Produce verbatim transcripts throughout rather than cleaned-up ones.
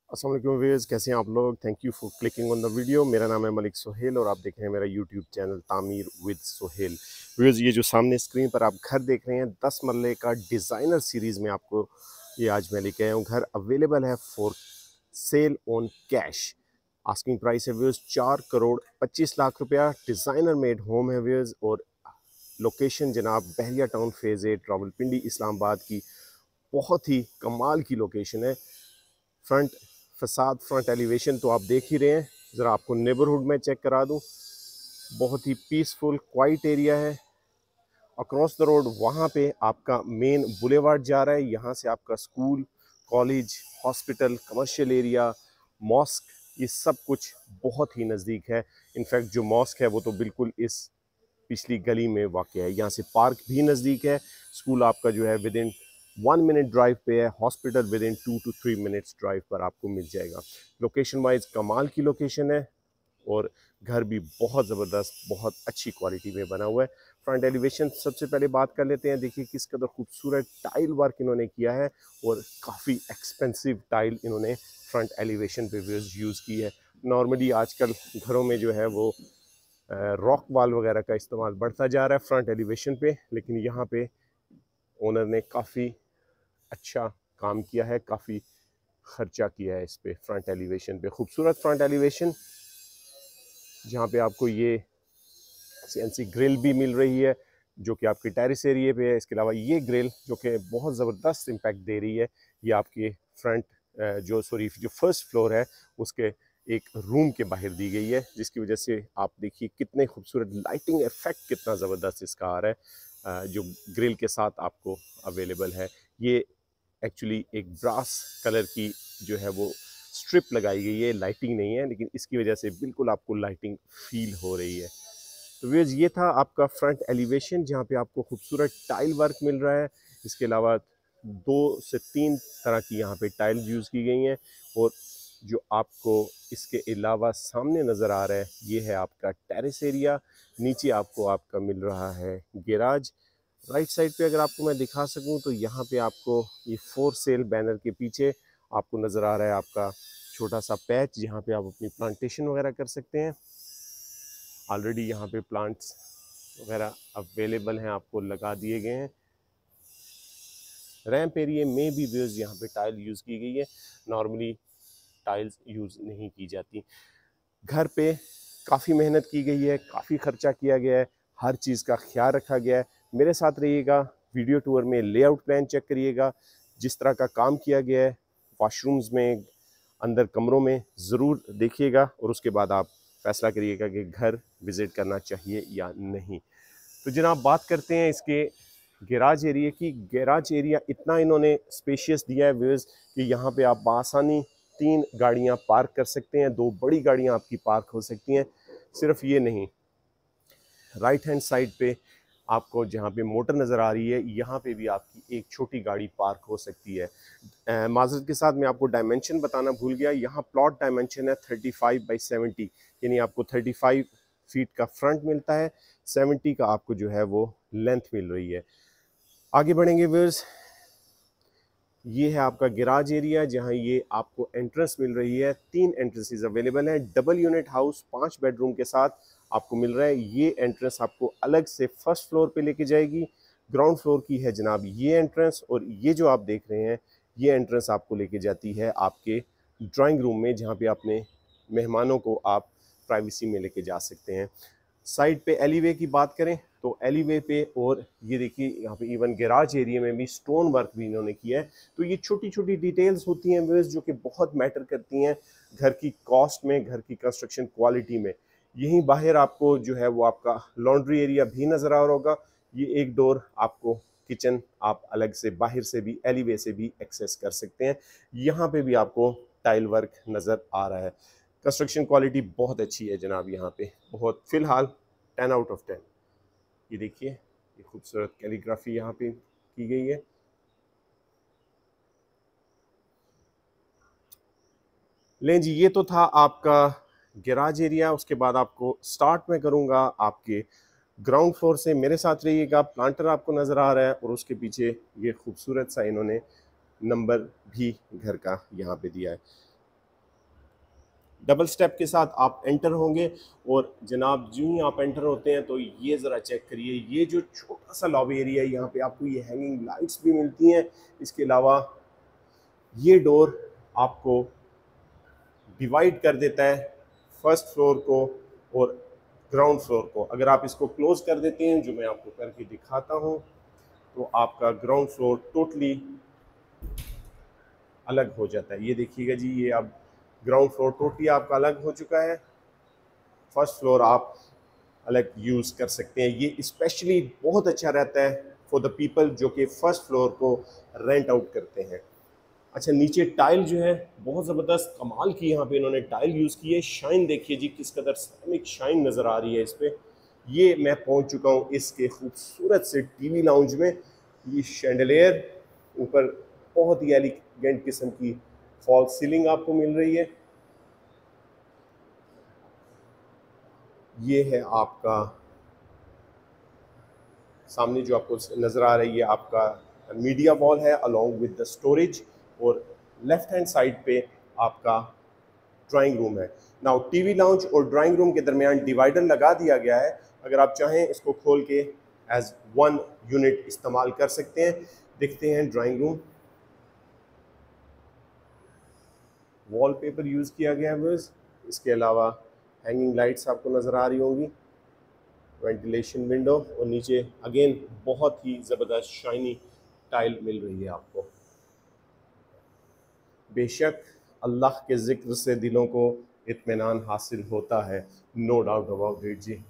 अस्सलाम वालेकुम व्यूअर्स, कैसे हैं आप लोग। Thank you for clicking on the video. मेरा नाम है मलिक सोहेल और आप देख रहे हैं मेरा YouTube channel Tameer with Sohail. Viewers, ये जो सामने स्क्रीन पर आप घर देख रहे हैं दस मरले का डिज़ाइनर सीरीज़ में आपको ये आज मैं लेके आया हूँ। घर अवेलेबल है for sale on cash. Asking price है व्यूअर्स चार करोड़ पच्चीस लाख रुपया। डिज़ाइनर मेड होम है व्यूअर्स और लोकेशन जनाब Bahria town phase eight Rawalpindi Islamabad की बहुत ही कमाल की लोकेशन है। फ्रंट फसाद फ्रंट एलिवेशन तो आप देख ही रहे हैं। ज़रा आपको नेबरहुड में चेक करा दूं। बहुत ही पीसफुल क्वाइट एरिया है। अक्रॉस द रोड वहाँ पे आपका मेन बुलेवार्ड जा रहा है। यहाँ से आपका school, college, hospital, commercial area, mosque, ये सब कुछ बहुत ही नज़दीक है। इनफैक्ट जो मॉस्क है वो तो बिल्कुल इस पिछली गली में वाक़ है। यहाँ से पार्क भी नज़दीक है। स्कूल आपका जो है within one minute drive पे है। Hospital within two two three minutes drive पर आपको मिल जाएगा। लोकेशन वाइज कमाल की लोकेशन है और घर भी बहुत ज़बरदस्त, बहुत अच्छी क्वालिटी में बना हुआ है। फ्रंट एलिवेशन सबसे पहले बात कर लेते हैं। देखिए किस कदर खूबसूरत टाइल वर्क इन्होंने किया है और काफ़ी एक्सपेंसिव टाइल इन्होंने फ्रंट एलिवेशन पे यूज़ की है। नॉर्मली आजकल घरों में जो है वो रॉक वॉल वगैरह का इस्तेमाल बढ़ता जा रहा है फ्रंट एलिवेशन पे, लेकिन यहाँ पे ओनर ने काफ़ी अच्छा काम किया है, काफ़ी खर्चा किया है इस पे फ्रंट एलिवेशन पे। खूबसूरत फ्रंट एलिवेशन जहाँ पे आपको ये सीएनसी ग्रिल भी मिल रही है जो कि आपके टेरेस एरिया पे है। इसके अलावा ये ग्रिल जो कि बहुत ज़बरदस्त इम्पैक्ट दे रही है, ये आपके फ्रंट जो सॉरी जो फर्स्ट फ्लोर है उसके एक रूम के बाहर दी गई है, जिसकी वजह से आप देखिए कितने खूबसूरत लाइटिंग इफेक्ट कितना ज़बरदस्त इसका आ रहा है जो ग्रिल के साथ आपको अवेलेबल है। ये एक्चुअली एक ब्रास कलर की जो है वो स्ट्रिप लगाई गई है, लाइटिंग नहीं है, लेकिन इसकी वजह से बिल्कुल आपको लाइटिंग फील हो रही है। तो व्यूअर्स ये था आपका फ्रंट एलिवेशन जहाँ पे आपको खूबसूरत टाइल वर्क मिल रहा है। इसके अलावा दो से तीन तरह की यहाँ पे टाइल यूज़ की गई हैं और जो आपको इसके अलावा सामने नज़र आ रहा है ये है आपका टेरेस एरिया। नीचे आपको आपका मिल रहा है गैराज। राइट साइड पे अगर आपको मैं दिखा सकूं तो यहाँ पे आपको ये फोर सेल बैनर के पीछे आपको नज़र आ रहा है आपका छोटा सा पैच जहाँ पे आप अपनी प्लांटेशन वगैरह कर सकते हैं। ऑलरेडी यहाँ पे प्लांट्स वगैरह अवेलेबल हैं, आपको लगा दिए गए हैं। रैंप एरिया में भी व्यूज यहाँ पे टाइल यूज़ की गई है। नॉर्मली टाइल्स यूज़ नहीं की जाती। घर पे काफ़ी मेहनत की गई है, काफ़ी खर्चा किया गया है, हर चीज़ का ख्याल रखा गया है। मेरे साथ रहिएगा, वीडियो टूर में लेआउट प्लान चेक करिएगा, जिस तरह का काम किया गया है वॉशरूम्स में, अंदर कमरों में ज़रूर देखिएगा और उसके बाद आप फैसला करिएगा कि घर विज़िट करना चाहिए या नहीं। तो जनाब बात करते हैं इसके गैराज एरिया की। गैराज एरिया इतना इन्होंने स्पेशियस दिया है व्यूअर्स कि यहाँ पे आप आसानी तीन गाड़ियाँ पार्क कर सकते हैं, दो बड़ी गाड़ियाँ आपकी पार्क हो सकती हैं। सिर्फ ये नहीं, राइट हैंड साइड पे आपको जहाँ पे मोटर नज़र आ रही है यहाँ पे भी आपकी एक छोटी गाड़ी पार्क हो सकती है। माजरत के साथ मैं आपको डायमेंशन बताना भूल गया। यहाँ प्लॉट डायमेंशन है थर्टी फाइव बाई सेवेंटी, यानी आपको थर्टी फाइव फीट का फ्रंट मिलता है, सेवेंटी का आपको जो है वो लेंथ मिल रही है। आगे बढ़ेंगे व्यूअर्स, ये है आपका गैराज एरिया जहां ये आपको एंट्रेंस मिल रही है। तीन एंट्रेंसेस अवेलेबल हैं। डबल यूनिट हाउस पांच बेडरूम के साथ आपको मिल रहा है। ये एंट्रेंस आपको अलग से फर्स्ट फ्लोर पे लेके जाएगी। ग्राउंड फ्लोर की है जनाब ये एंट्रेंस, और ये जो आप देख रहे हैं ये एंट्रेंस आपको लेके जाती है आपके ड्राइंग रूम में, जहाँ पे अपने मेहमानों को आप प्राइवेसी में लेके जा सकते हैं। साइड पे एलीवे की बात करें तो एलीवे पे, और ये देखिए यहाँ पे इवन गैराज एरिया में भी स्टोन वर्क भी इन्होंने किया है। तो ये छोटी छोटी डिटेल्स होती हैं व्यूअर्स जो कि बहुत मैटर करती हैं घर की कॉस्ट में, घर की कंस्ट्रक्शन क्वालिटी में। यहीं बाहर आपको जो है वो आपका लॉन्ड्री एरिया भी नज़र आ रहा होगा। ये एक डोर आपको किचन आप अलग से बाहर से भी एलीवे से भी एक्सेस कर सकते हैं। यहाँ पे भी आपको टाइल वर्क नज़र आ रहा है। कंस्ट्रक्शन क्वालिटी बहुत अच्छी है जनाब यहाँ पे, बहुत फ़िलहाल टेन आउट ऑफ टेन। ये देखिए ये खूबसूरत कैलीग्राफी यहाँ पे की गई है। लें जी, ये तो था आपका गैराज एरिया। उसके बाद आपको स्टार्ट में करूँगा आपके ग्राउंड फ्लोर से। मेरे साथ रहिएगा। प्लांटर आपको नज़र आ रहा है और उसके पीछे ये खूबसूरत सा इन्होंने नंबर भी घर का यहाँ पे दिया है। डबल स्टेप के साथ आप एंटर होंगे और जनाब जो ही आप एंटर होते हैं तो ये ज़रा चेक करिए, ये जो छोटा सा लॉबी एरिया है यहाँ पे आपको ये हैंगिंग लाइट्स भी मिलती हैं। इसके अलावा ये डोर आपको डिवाइड कर देता है फर्स्ट फ्लोर को और ग्राउंड फ्लोर को। अगर आप इसको क्लोज कर देते हैं, जो मैं आपको करके दिखाता हूँ, तो आपका ग्राउंड फ्लोर टोटली अलग हो जाता है। ये देखिएगा जी, ये अब ग्राउंड फ्लोर टोटली आपका अलग हो चुका है। फर्स्ट फ्लोर आप अलग यूज़ कर सकते हैं। ये स्पेशली बहुत अच्छा रहता है फॉर द पीपल जो कि फर्स्ट फ्लोर को रेंट आउट करते हैं। अच्छा, नीचे टाइल जो है बहुत ज़बरदस्त कमाल की यहाँ पे इन्होंने टाइल यूज़ की है। शाइन देखिए जी, किस कदर सेरामिक शाइन नज़र आ रही है इस पर। ये मैं पहुँच चुका हूँ इसके खूबसूरत से टीवी लाउंज में। ये शैंडलियर ऊपर बहुत ही एलिगेंट किस्म की फॉल सीलिंग आपको मिल रही है। ये है आपका सामने जो आपको नज़र आ रही है आपका मीडिया वॉल है अलोंग विद द स्टोरेज, और लेफ्ट हैंड साइड पे आपका ड्राइंग रूम है। नाउ टीवी लाउंज और ड्राइंग रूम के दरमियान डिवाइडर लगा दिया गया है। अगर आप चाहें इसको खोल के एज वन यूनिट इस्तेमाल कर सकते हैं। देखते हैं ड्राइंग रूम। वॉलपेपर यूज़ किया गया है बस। इसके अलावा हैंगिंग लाइट्स आपको नज़र आ रही होंगी, वेंटिलेशन विंडो, और नीचे अगेन बहुत ही ज़बरदस्त शाइनी टाइल मिल रही है आपको। बेशक अल्लाह के ज़िक्र से दिलों को इत्मीनान हासिल होता है, नो डाउट अबाउट इट जी।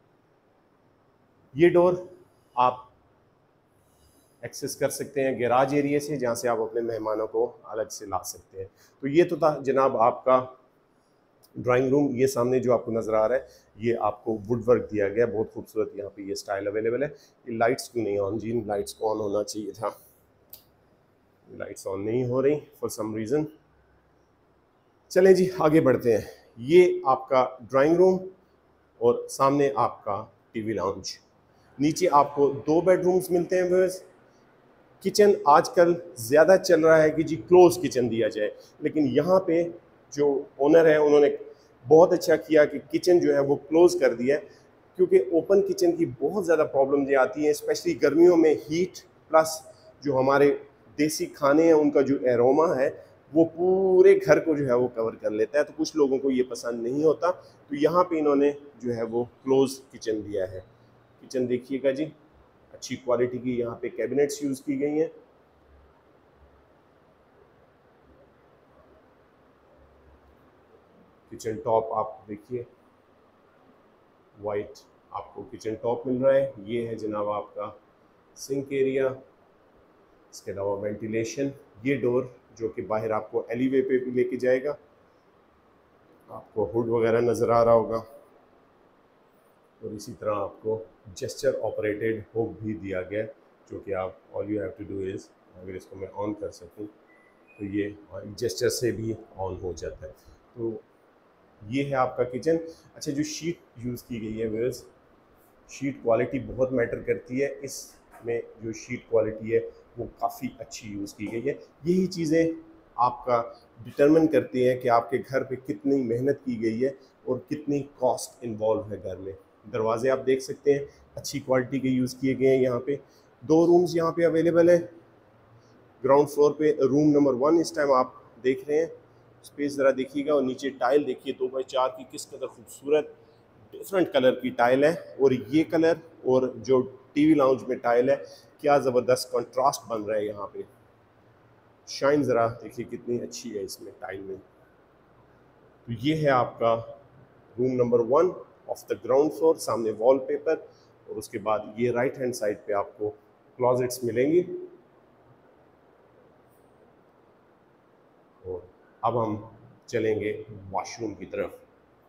ये डोर आप एक्सेस कर सकते हैं गैराज एरिया से, जहाँ से आप अपने मेहमानों को अलग से ला सकते हैं। तो ये तो था जनाब आपका ड्राइंग रूम। ये सामने जो आपको नज़र आ रहा है ये आपको वुड वर्क दिया गया, बहुत खूबसूरत यहाँ पे ये स्टाइल अवेलेबल है। ये लाइट्स क्यों नहीं ऑन जी? लाइट्स को ऑन होना चाहिए था, लाइट्स ऑन नहीं हो रही फॉर सम रीज़न। चलें जी आगे बढ़ते हैं। ये आपका ड्राइंग रूम और सामने आपका टीवी लाउंज। नीचे आपको दो बेडरूम्स मिलते हैं बस। किचन आजकल ज़्यादा चल रहा है कि जी क्लोज किचन दिया जाए, लेकिन यहाँ पे जो ओनर है उन्होंने बहुत अच्छा किया कि किचन जो है वो क्लोज कर दिया है, क्योंकि ओपन किचन की बहुत ज़्यादा प्रॉब्लम ये आती हैं, स्पेशली गर्मियों में हीट प्लस जो हमारे देसी खाने हैं उनका जो एरोमा है वो पूरे घर को जो है वो कवर कर लेता है, तो कुछ लोगों को ये पसंद नहीं होता। तो यहाँ पे इन्होंने जो है वो क्लोज किचन दिया है। किचन देखिएगा जी, अच्छी क्वालिटी की यहाँ पे कैबिनेट्स यूज़ की गई हैं। किचन टॉप आप देखिए, वाइट आपको किचन टॉप मिल रहा है। ये है जनाब आपका सिंक एरिया। इसके अलावा वेंटिलेशन, ये डोर जो कि बाहर आपको एलीवे पे भी लेके जाएगा। आपको हुड वगैरह नज़र आ रहा होगा, और इसी तरह आपको जेस्चर ऑपरेटेड हुक भी दिया गया, जो कि आप all you have to do is, अगर इसको मैं ऑन कर सकूं तो ये जेस्चर से भी ऑन हो जाता है। तो ये है आपका किचन। अच्छा, जो शीट यूज़ की गई है व्यूअर्स, शीट क्वालिटी बहुत मैटर करती है। इसमें जो शीट क्वालिटी है वो काफ़ी अच्छी यूज़ की गई है। यही चीज़ें आपका डिटरमिन करती हैं कि आपके घर पे कितनी मेहनत की गई है और कितनी कॉस्ट इन्वॉल्व है घर में। दरवाजे आप देख सकते हैं अच्छी क्वालिटी के यूज़ किए गए हैं। यहाँ पे दो रूम्स यहाँ पे अवेलेबल है। ग्राउंड फ्लोर पे रूम नंबर वन इस टाइम आप देख रहे हैं। स्पेस ज़रा देखिएगा, और नीचे टाइल देखिए दो बाई चार की, किस कदर खूबसूरत डिफरेंट कलर की टाइल है। और ये कलर और जो टीवी लाउंज में टाइल है, क्या ज़बरदस्त कंट्रास्ट बन रहा है यहाँ पे। शाइन ज़रा देखिए कितनी अच्छी है इसमें टाइल में। तो ये है आपका room number one of the ground floor. सामने वॉलपेपर, और उसके बाद ये राइट हैंड साइड पे आपको क्लॉजेट्स मिलेंगी। और अब हम चलेंगे वॉशरूम की तरफ।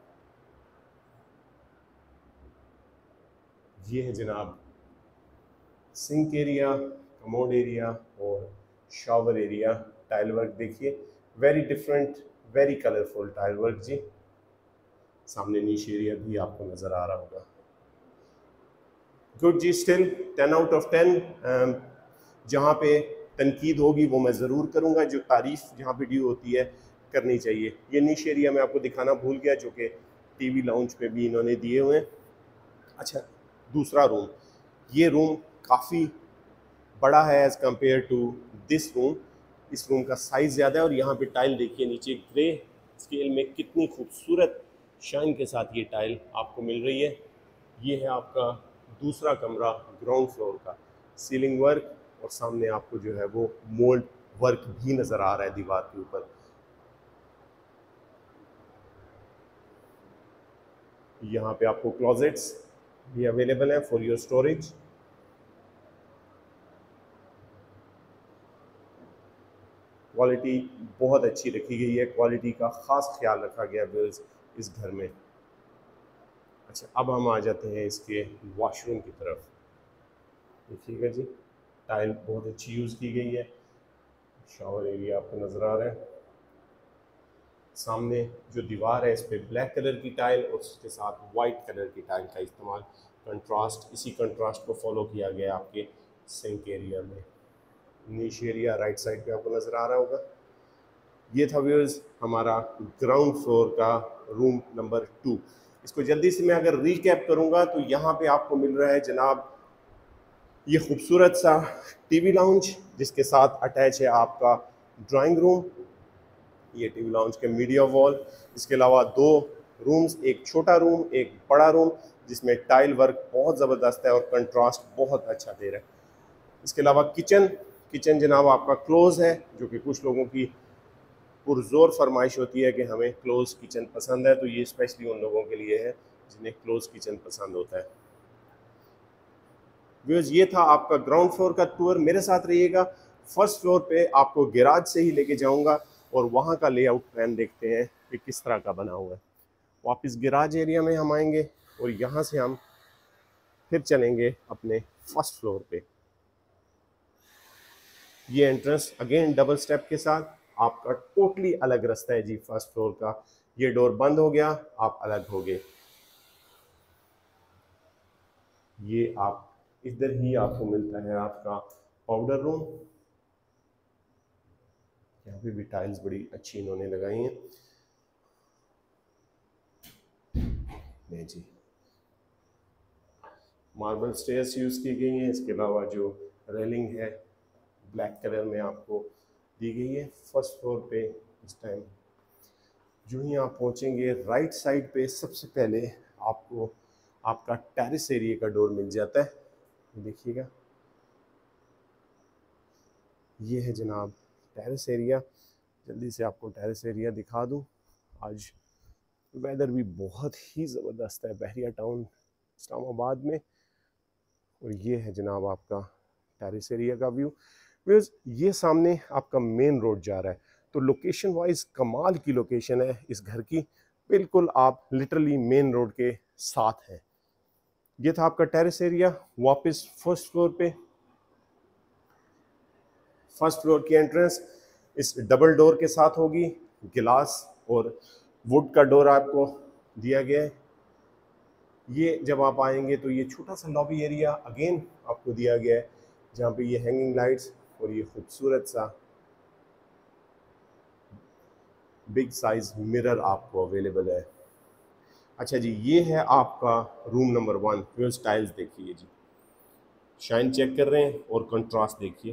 ये है जनाब सिंक एरिया, कमोड एरिया और शावर एरिया। टाइल वर्क देखिए, very different, very colourful tile work जी। सामने नीश एरिया भी आपको नज़र आ रहा होगा। गुड जी, still ten out of ten. जहाँ पे तनकीद होगी वो मैं ज़रूर करूँगा। जो तारीफ़ जहाँ पे ड्यू होती है करनी चाहिए। ये नीश एरिया मैं आपको दिखाना भूल गया, जो कि टीवी लाउंज पे भी इन्होंने दिए हुए हैं। अच्छा, दूसरा रूम, ये रूम काफ़ी बड़ा है as compare to this room. इस रूम का साइज़ ज़्यादा है और यहाँ पे टाइल देखिए नीचे ग्रे स्केल में कितनी खूबसूरत शाइन के साथ ये टाइल आपको मिल रही है। ये है आपका दूसरा कमरा ग्राउंड फ्लोर का। सीलिंग वर्क और सामने आपको जो है वो मोल्ड वर्क भी नज़र आ रहा है दीवार के ऊपर। यहाँ पे आपको क्लोजेट्स भी अवेलेबल है फॉर योर स्टोरेज। क्वालिटी बहुत अच्छी रखी गई है, क्वालिटी का ख़ास ख्याल रखा गया है इस घर में। अच्छा, अब हम आ जाते हैं इसके वॉशरूम की तरफ। देखिएगा जी, टाइल बहुत अच्छी यूज़ की गई है। शावर एरिया आपको नज़र आ रहा है। सामने जो दीवार है इस पर ब्लैक कलर की टाइल और उसके साथ वाइट कलर की टाइल का इस्तेमाल, कंट्रास्ट, इसी कंट्रास्ट को फॉलो किया गया आपके सिंक एरिया में। नीश एरिया राइट साइड पे आपको नज़र आ रहा होगा। ये था व्यूअर्स हमारा ग्राउंड फ्लोर का रूम नंबर टू। इसको जल्दी से मैं अगर रीकैप करूंगा तो यहाँ पे आपको मिल रहा है जनाब ये खूबसूरत सा टीवी लाउंज, जिसके साथ अटैच है आपका ड्राइंग रूम। ये टीवी लाउंज के मीडिया वॉल, इसके अलावा दो रूम्स, एक छोटा रूम एक बड़ा रूम, जिसमें टाइल वर्क बहुत ज़बरदस्त है और कंट्रास्ट बहुत अच्छा दे रहा है। इसके अलावा किचन किचन जनाब आपका क्लोज है, जो कि कुछ लोगों की पुरजोर फरमाइश होती है कि हमें क्लोज किचन पसंद है, तो ये स्पेशली उन लोगों के लिए है जिन्हें क्लोज किचन पसंद होता है। व्यूअर्स, ये था आपका ग्राउंड फ्लोर का टूर। मेरे साथ रहिएगा। फर्स्ट फ्लोर पे आपको गैराज से ही लेके जाऊंगा और वहाँ का लेआउट प्लान देखते हैं कि किस तरह का बना हुआ है। वापस गैराज एरिया में हम आएंगे और यहाँ से हम फिर चलेंगे अपने फर्स्ट फ्लोर पे। ये एंट्रेंस अगेन डबल स्टेप के साथ आपका टोटली अलग रास्ता है जी फर्स्ट फ्लोर का। ये डोर बंद हो गया, आप अलग हो गए। ये आप इधर ही आपको मिलता है आपका पाउडर रूम। यहाँ पे भी टाइल्स बड़ी अच्छी इन्होंने लगाई हैं। नहीं जी, मार्बल स्टेयर्स यूज़ की गई हैं। इसके अलावा जो रेलिंग है ब्लैक कलर में आपको दी गई है। फर्स्ट फ्लोर पे इस टाइम जो ही आप पहुँचेंगे राइट साइड पे सबसे पहले आपको आपका टेरेस एरिया का डोर मिल जाता है। देखिएगा, ये है जनाब टेरेस एरिया। जल्दी से आपको टेरेस एरिया दिखा दूं। आज वेदर भी बहुत ही ज़बरदस्त है बहरिया टाउन इस्लामाबाद में। और ये है जनाब आपका टेरेस एरिया का व्यू। व्यूअर्स, ये सामने आपका मेन रोड जा रहा है, तो लोकेशन वाइज कमाल की लोकेशन है इस घर की। बिल्कुल आप लिटरली मेन रोड के साथ हैं। ये था आपका टेरेस एरिया। वापस फर्स्ट फ्लोर पे, फर्स्ट फ्लोर की एंट्रेंस इस डबल डोर के साथ होगी। गिलास और वुड का डोर आपको दिया गया है। ये जब आप आएंगे तो ये छोटा सा लॉबी एरिया अगेन आपको दिया गया है, जहाँ पे ये हैंगिंग लाइट्स और ये खूबसूरत सा बिग साइज मिरर आपको अवेलेबल है। अच्छा जी, ये है आपका रूम नंबर वन। फिर स्टाइल्स देखिए जी, शाइन चेक कर रहे हैं और कंट्रास्ट देखिए।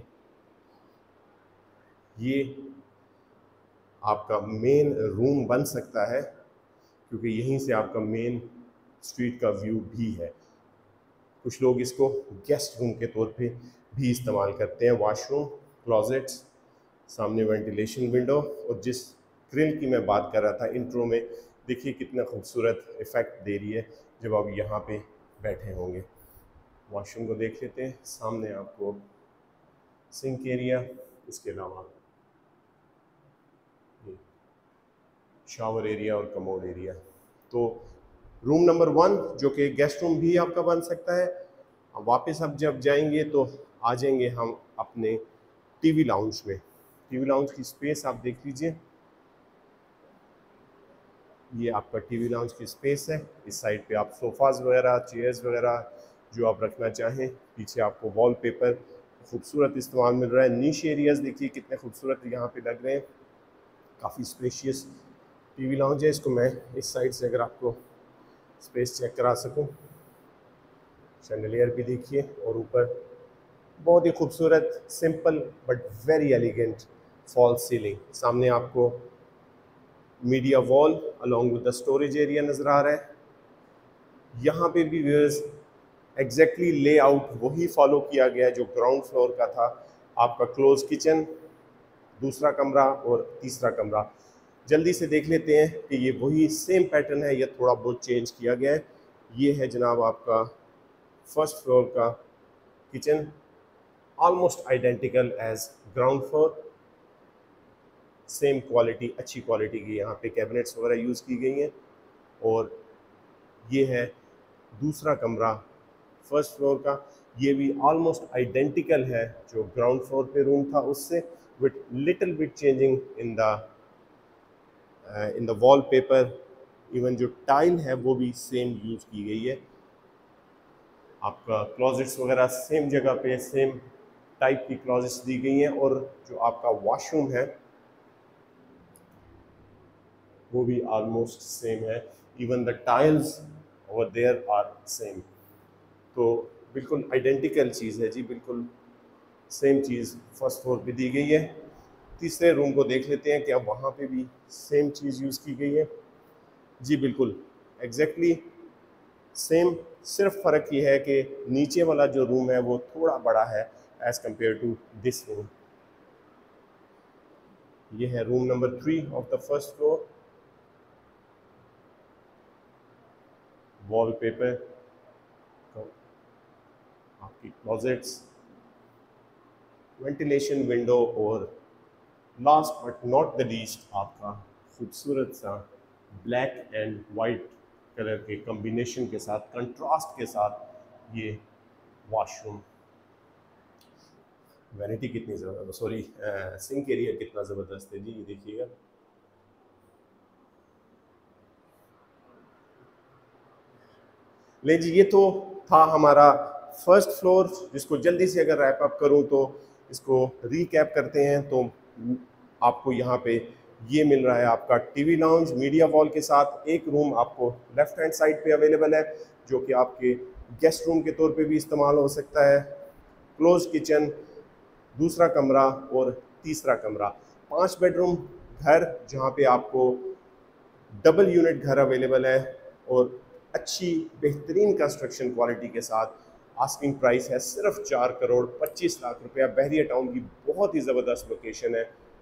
ये आपका मेन रूम बन सकता है क्योंकि यहीं से आपका मेन स्ट्रीट का व्यू भी है। कुछ लोग इसको गेस्ट रूम के तौर पे भी इस्तेमाल करते हैं। वॉशरूम, क्लोजेट्स, सामने वेंटिलेशन विंडो, और जिस ग्रिल की मैं बात कर रहा था इंट्रो में, देखिए कितना खूबसूरत इफ़ेक्ट दे रही है जब आप यहाँ पे बैठे होंगे। वॉशरूम को देख लेते हैं। सामने आपको सिंक एरिया, इसके अलावा शावर एरिया और कमोड एरिया। तो रूम नंबर वन जो कि गेस्ट रूम भी आपका बन सकता है। वापस अब जब जाएंगे तो आ जाएंगे हम अपने टीवी लाउंज में। टीवी लाउंज की स्पेस आप देख लीजिए, ये आपका टीवी लाउंज की स्पेस है। इस साइड पे आप सोफ़ाज़ वगैरह, चेयर्स वगैरह जो आप रखना चाहें। पीछे आपको वॉलपेपर खूबसूरत इस्तेमाल मिल रहा है। नीश एरियाज़ देखिए कितने खूबसूरत यहाँ पे लग रहे हैं। काफ़ी स्पेशियस टीवी लाउंज है। इसको मैं इस साइड से अगर आपको स्पेस चेक करा सकूं, शैंडलियर भी देखिए, और ऊपर बहुत ही खूबसूरत simple but very elegant fall ceiling. सामने आपको media wall along with the storage area नज़र आ रहा है। यहाँ पे भी व्यूअर्स एग्जैक्टली लेआउट वही फॉलो किया गया जो ग्राउंड फ्लोर का था। आपका क्लोज किचन, दूसरा कमरा और तीसरा कमरा। जल्दी से देख लेते हैं कि ये वही सेम पैटर्न है या थोड़ा बहुत चेंज किया गया है। ये है जनाब आपका फर्स्ट फ्लोर का kitchen, almost identical as ground floor. Same quality, अच्छी क्वालिटी की यहाँ पे कैबिनेट्स वगैरह यूज़ की गई हैं। और ये है दूसरा कमरा फर्स्ट फ्लोर का, ये भी ऑलमोस्ट आइडेंटिकल है जो ग्राउंड फ्लोर पे रूम था उससे, with little bit changing in the in the wallpaper. Even जो टाइल है वो भी सेम यूज़ की गई है। आपका क्लॉजेट्स वगैरह सेम जगह पे सेम टाइप की क्लॉजेट्स दी गई हैं। और जो आपका वॉशरूम है वो भी ऑलमोस्ट सेम है। Even the tiles over there are same. तो बिल्कुल आइडेंटिकल चीज़ है जी, बिल्कुल सेम चीज़ फर्स्ट फ्लोर पे दी गई है। तीसरे रूम को देख लेते हैं, क्या वहाँ पे भी सेम चीज़ यूज़ की गई है? जी बिल्कुल एग्जैक्टली सेम, सिर्फ फ़र्क ये है कि नीचे वाला जो रूम है वो थोड़ा बड़ा है as compare to this room. ये है room number three of the first floor. Wallpaper, आपकी क्लोजेट्स, वेंटिलेशन विंडो, और last but not the least आपका खूबसूरत सा ब्लैक एंड वाइट कलर के कॉम्बिनेशन के साथ, कंट्रास्ट के साथ ये वॉशरूम। वैनिटी कितनी ज़बरदस्त, सॉरी सिंक एरिया कितना ज़बरदस्त है जी, ये देखिएगा। ले जी, ये तो था हमारा फर्स्ट फ्लोर, जिसको जल्दी से अगर रैप अप करूं तो इसको रीकैप करते हैं। तो आपको यहाँ पे ये मिल रहा है आपका टीवी लाउंज मीडिया वॉल के साथ। एक रूम आपको लेफ्ट हैंड साइड पे अवेलेबल है जो कि आपके गेस्ट रूम के तौर पे भी इस्तेमाल हो सकता है। क्लोज किचन, दूसरा कमरा और तीसरा कमरा। पांच बेडरूम घर जहाँ पे आपको डबल यूनिट घर अवेलेबल है और अच्छी बेहतरीन कंस्ट्रक्शन क्वालिटी के साथ। आस्किंग प्राइस है सिर्फ चार करोड़ पच्चीस लाख रुपया। बहरिया टाउन की बहुत ही ज़बरदस्त लोकेशन है,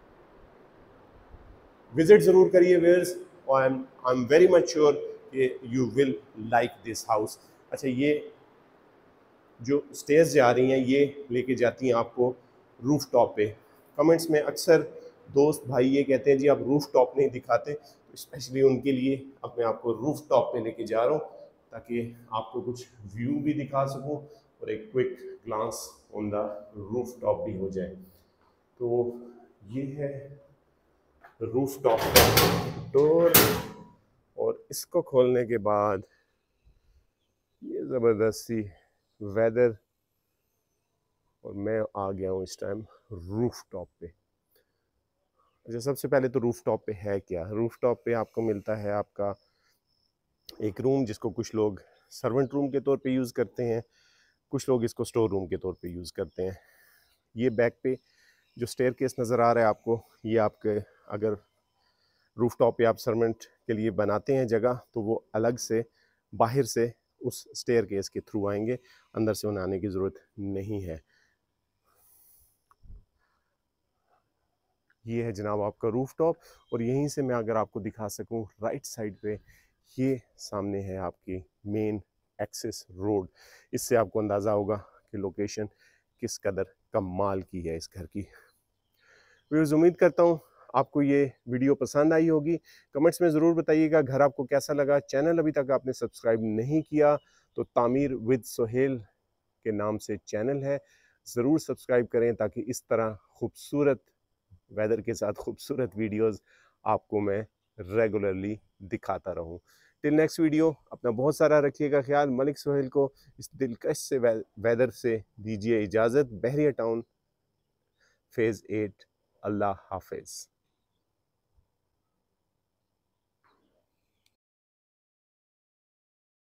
विजिट ज़रूर करिए व्यूअर्स, और I am I am very much sure कि you will like this house. अच्छा, ये जो स्टेयर्स जा रही हैं ये लेके जाती हैं आपको रूफ टॉप पे। कमेंट्स में अक्सर दोस्त भाई ये कहते हैं जी आप रूफ टॉप नहीं दिखाते, तो स्पेशली उनके लिए अब मैं आपको रूफ टॉप पे लेके जा रहा हूँ ताकि आपको कुछ व्यू भी दिखा सकूँ और एक quick glance on the roof top भी हो जाए। तो ये है रूफ टॉप का डोर, और इसको खोलने के बाद ये ज़बरदस्त सी वेदर, और मैं आ गया हूँ इस टाइम रूफ टॉप पे। अच्छा, सबसे पहले तो रूफ टॉप पे है क्या? रूफ टॉप पे आपको मिलता है आपका एक रूम जिसको कुछ लोग सर्वेंट रूम के तौर पे यूज़ करते हैं, कुछ लोग इसको स्टोर रूम के तौर पे यूज़ करते हैं। ये बैक पे जो स्टेयरकेस नज़र आ रहा है आपको, ये आपके अगर रूफ टॉप पे आप सर्वेंट के लिए बनाते हैं जगह तो वो अलग से बाहर से उस स्टेयरकेस के थ्रू आएंगे, अंदर से उन्हें आने की ज़रूरत नहीं है। ये है जनाब आपका रूफ टॉप, और यहीं से मैं अगर आपको दिखा सकूं राइट साइड पे, ये सामने है आपकी मेन एक्सेस रोड। इससे आपको अंदाज़ा होगा कि लोकेशन किस कदर कमाल की है इस घर की। व्यूअर्स, उम्मीद करता हूँ आपको ये वीडियो पसंद आई होगी। कमेंट्स में ज़रूर बताइएगा घर आपको कैसा लगा। चैनल अभी तक आपने सब्सक्राइब नहीं किया तो तामीर विद सोहेल के नाम से चैनल है, ज़रूर सब्सक्राइब करें ताकि इस तरह खूबसूरत वेदर के साथ खूबसूरत वीडियोस आपको मैं रेगुलरली दिखाता रहूं। टिल नेक्स्ट वीडियो, अपना बहुत सारा रखिएगा ख्याल। मलिक सोहेल को इस दिलकश से वेदर से दीजिए इजाज़त। बहरिया टाउन फेज़ एट, अल्लाह हाफिज़।